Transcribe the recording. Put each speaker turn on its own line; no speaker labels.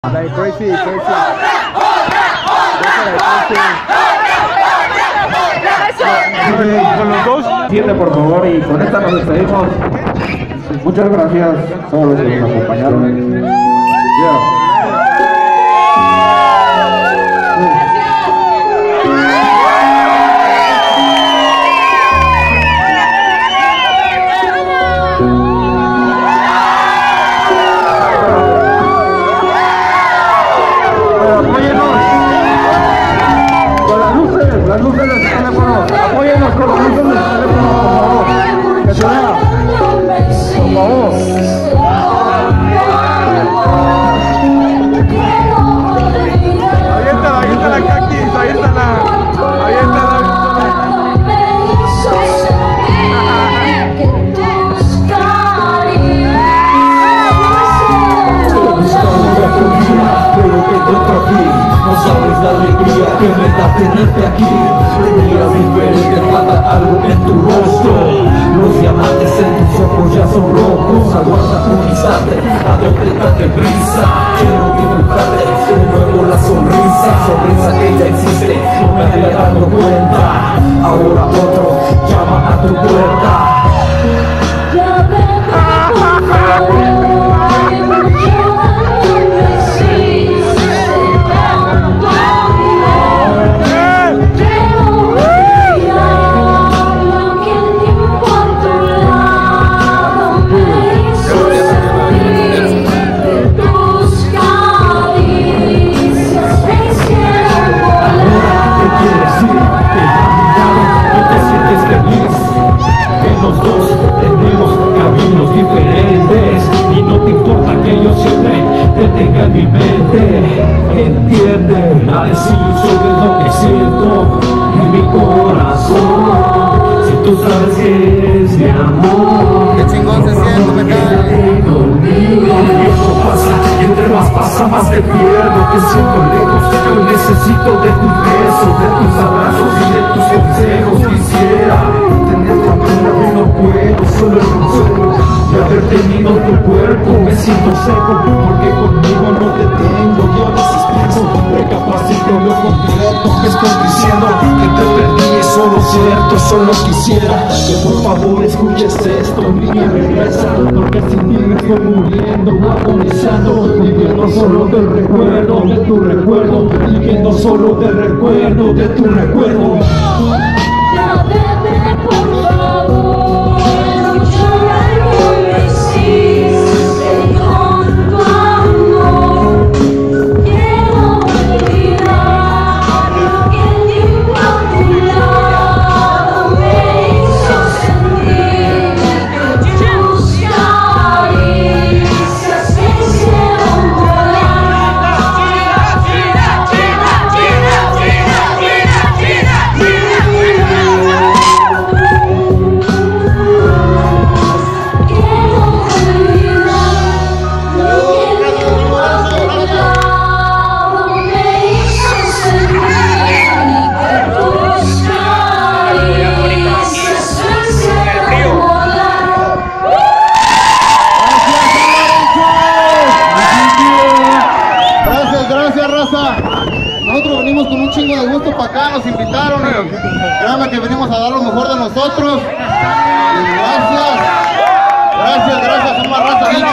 Like crazy. Con los dos.
Siente por favor y con esta nos despedimos. Muchas gracias a todos los que nos acompañaron. Las luces del teléfono, apóyennos con las luces del teléfono, por favor, que se vea, por favor.
Ahí está la caquis, ahí está la
no sabes la alegría que me da tenerte aquí. Miras diferente cada algo en tu rostro. Los diamantes en tus ojos ya son rojos. Aguarda un instante, a dónde date prisa. Quiero dibujarte de nuevo la sonrisa que ya existe, no me había dado cuenta. Ahora otro llama a tu puerta. Tenga en mi mente, entiende la desilusión de lo que siento en mi corazón. Si tú sabes que es mi amor,
qué chingón se siente, me cae.
Conmigo eso pasa, y entre más pasa más te pierdo. Te siento lejos, yo necesito de tus besos, de tus abrazos y de tus consejos. Quisiera tenerte a mi lado y no puedo, solo el consuelo de haber tenido tu cuerpo. Me siento seco porque conmigo no te tengo. Yo desespero, recapacito lo completo. Me estoy diciendo que te perdí, es solo cierto. Solo quisiera que por favor escuches esto. Niña, regresa, porque sin ti me estoy muriendo, agonizando, viviendo solo del recuerdo de tu recuerdo, viviendo solo del recuerdo de tu recuerdo.
Ya vete, por favor, yo me hiciste con tu amor. Quiero olvidar lo que el tiempo a tu lado me hizo sentir. Tus caricias me hicieron volar.
Gracias, raza. Nosotros venimos con un chingo de gusto para acá, nos invitaron y créanme que venimos a dar lo mejor de nosotros. Y gracias, somos raza.